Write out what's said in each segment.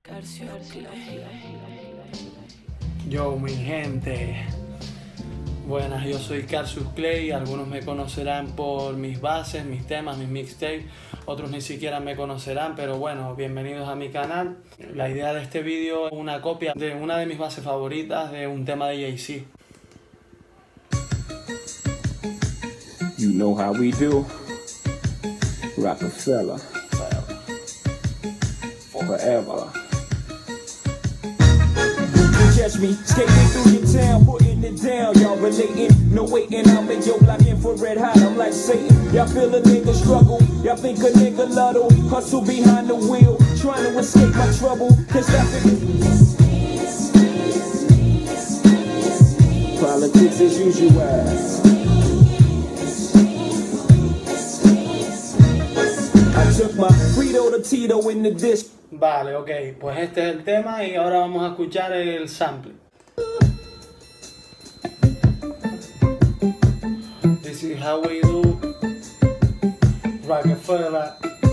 Yo, mi gente, buenas, yo soy Cassius Clay. Algunos me conocerán por mis bases, mis temas, mis mixtapes. Otros ni siquiera me conocerán, pero bueno, bienvenidos a mi canal. La idea de este vídeo es una copia de una de mis bases favoritas de un tema de Jay-Z. You know how we do. Rockefeller. Forever. Catch me skating through your town, putting it down. Y'all relating, no waiting. I'm in your like infrared hot. I'm like Satan. Y'all feel a nigga struggle. Y'all think a nigga luddle. Hustle behind the wheel, trying to escape my trouble. Cause that politics as usual. I took my Frito to Tito in the dish. Vale, ok, pues este es el tema y ahora vamos a escuchar el sample. This is how we do. Rockefeller.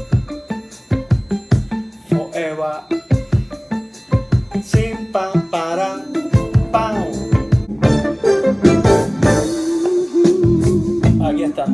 Forever. Sin pam para pam. Aquí está.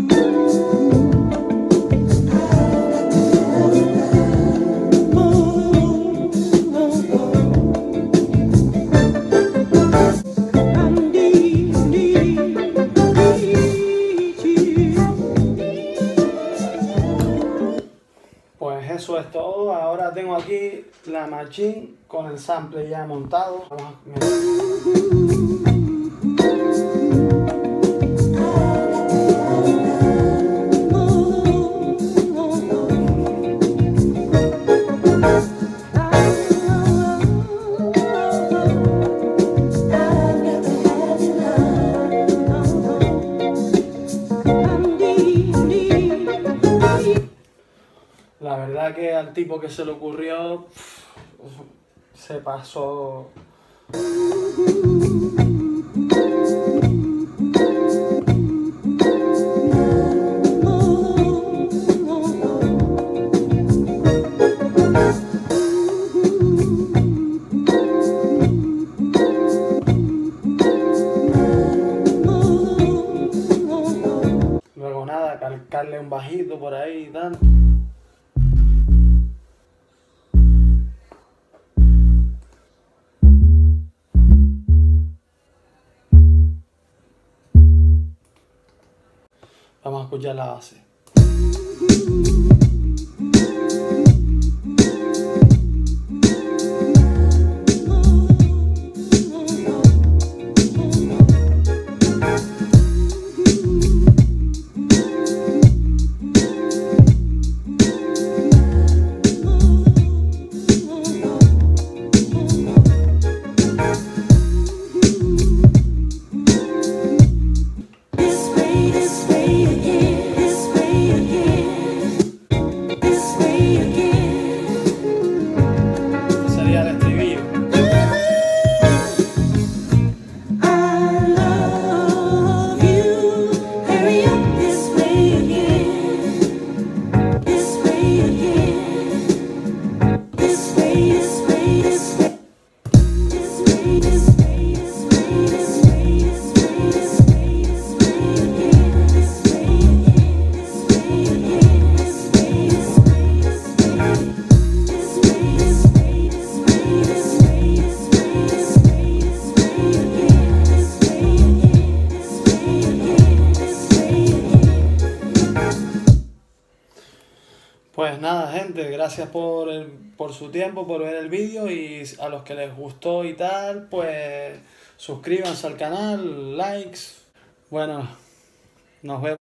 Pues eso es todo. Ahora tengo aquí la machine con el sample ya montado. Vamos a... La verdad que al tipo que se le ocurrió se pasó. Luego nada, calcarle un bajito por ahí y tal. Vamos a escuchar la base. Pues nada, gente, gracias por su tiempo, por ver el vídeo, y a los que les gustó y tal, pues suscríbanse al canal, likes. Bueno, nos vemos.